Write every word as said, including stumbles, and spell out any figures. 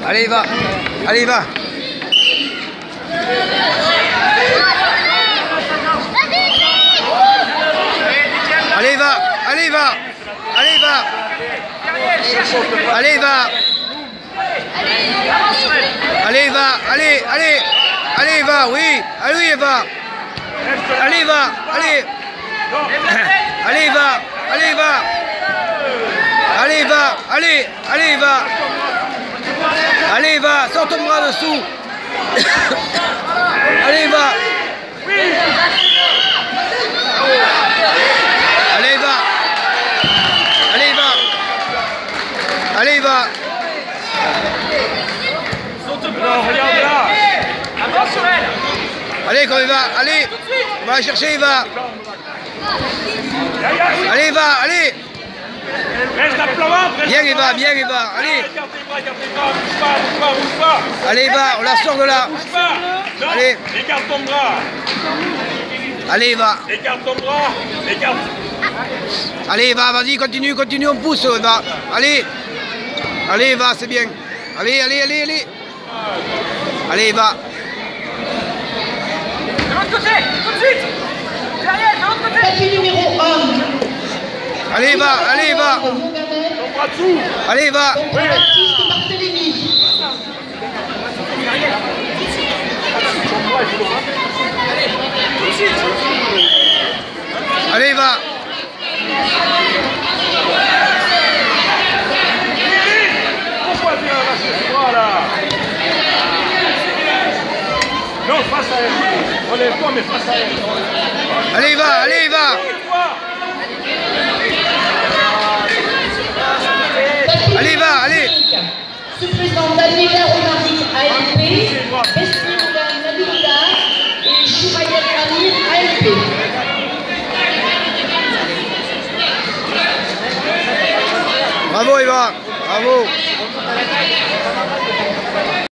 Allez, va. Allez, va. Allez, va. Allez, va. Allez, va. Allez, va. Allez, va. Allez, allez. Allez, va. Oui. Allez, va. Allez, va. Allez. Allez, va. Allez, va. Allez, va. Allez. Allez, va. Allez, va. Sors ton bras dessous. Allez, va. Allez, va. Allez, va. Allez, va. Allez, quand il va. Allez. On va la chercher, il va. Allez, va. Allez. Bien, il va. Bien, il va. Allez. Allez, va. On la sort de là. Allez. Écarte ton bras. Allez, va. Écarte ton bras. Écarte. Allez, va, vas-y, continue, continue, on pousse, va. Allez. Allez, va, c'est bien. Allez, allez, allez, allez. Allez, va. De l'autre côté, tout de suite. Derrière, de l'autre côté. Tapis numéro un. Allez, va, allez, va. Ton bras dessous. Allez, va. Baptiste Barthélémy. Allez, va. Pourquoi tu as lâché ce bras là? Non, face à elle. Relève-toi, mais face à elle. Allez, va, allez, va. Allez, va, allez. Sous-président Daniela Romaric, A L P. Besnioula Nabila et Choumayel Amir, A L P. Bravo, Eva. Bravo.